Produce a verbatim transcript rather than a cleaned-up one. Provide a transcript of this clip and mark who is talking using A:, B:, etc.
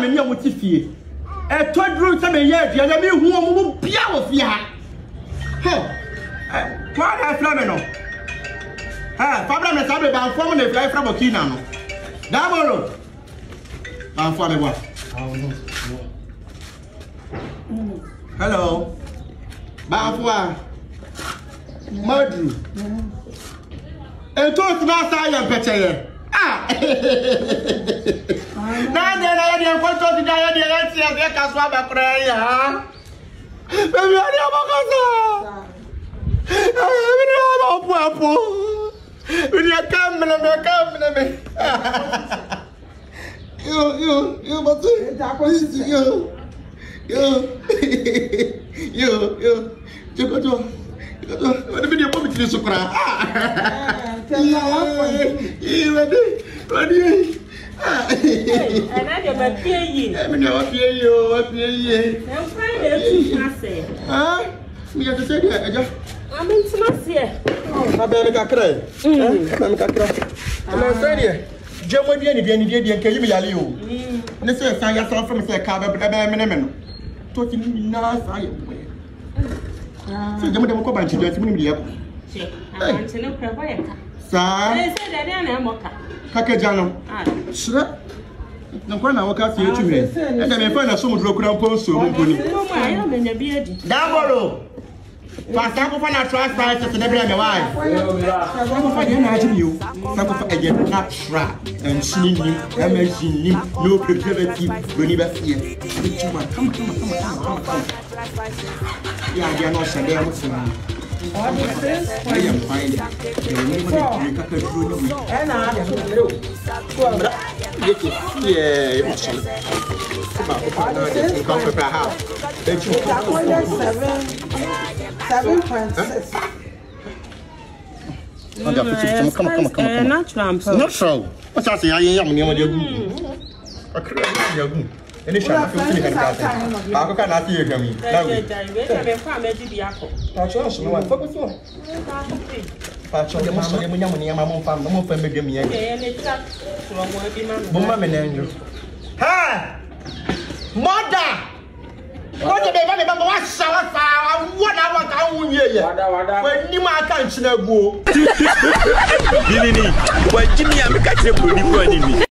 A: me ne mo ti fie e to duru se me ye aduane me hu mo bia wo fie ha he eh kwa na fla me no ha fabra me sabe ban fo na fly fra bokina no da bolo ban fo me bwa hello ban fo a Madru e to na sa ya peteye ah na de na ya ko to di ya de ya ti ya ka so abakra ya baby ari abakaza ah mi na ba po apo mi ya kam na me kam na me yo yo yo batu yo yo yo yo joko to joko to video mo bitiri sukra ah eh wadi wadi ana de ba pie yi me na wa pie yi o wa pie yi e fry de tu na se ah mi ya se de aja amen tuma se na be me kakra eh na me kakra na se de jemo die ni die ni die die nkai mi yale o ne se san ya san from se ka be be me ne me no to ti ni na sa ye ah se jemo de ko ban ti je ti mi ni ye ko che aman ti no kra ba ye ka sa e se de de na mo ka kake jano ah sira na kwa na waka fie tu me e da me fa na so mu dro kura mpo so mu mponi ayo me nya bi adi da bolo fa Sankofa na trust site to the brand me why Sankofa dey na aji mi o Sankofa e dey natural and slim amazing no preservative boni ba fie come come come come come ya dia no se dey musima all the things I am fine. You need to make a good and I have to do. Yeah, it was come for a house. seven point six. Come on, come on, come on. Natural. Natural. What's that? I am near you. I couldn't. Any shot of you can cut. I cannot hear me. Now, we have a vehicle. Patch, no one focus on. Patch, you must have money. I'm a farm. No more family. Give me a woman and angel. Ha! Mother! What did they want about what shower? What hour can we hear? When you can't go. What Jimmy, I'm catching you.